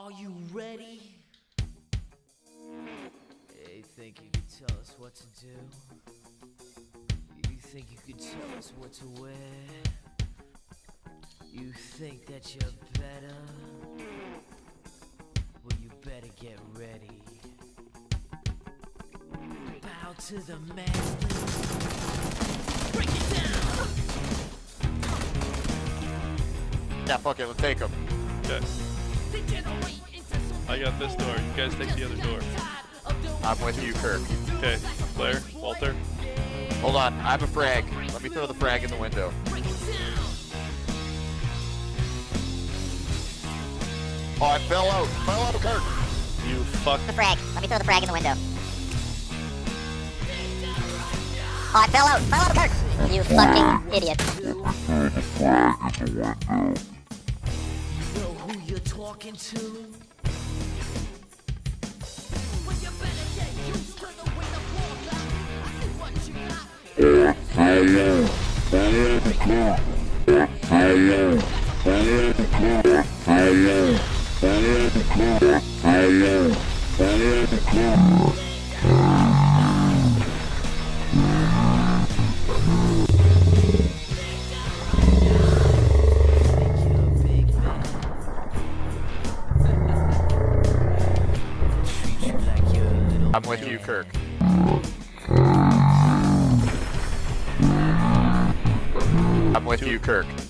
Are you ready? You think you could tell us what to do? You think you could tell us what to wear? You think that you're better? Well, you better get ready. Bow to the master. Break it down! Yeah, fuck it, let's take him. Okay. I got this door. You guys take the other door. I'm with you, Kirk. Okay. Blair, Walter. Hold on, I have a frag. Let me throw the frag in the window. Oh, I fell out. Fell out, Kirk. You fuck. The frag. Let me throw the frag in the window. Oh, I fell out. Fell out, Kirk. You fucking idiot. Know who you're talking to? Well, you better get used to the way the ball got. I see what you got. I'm with you, Kirk. I'm with you, Kirk.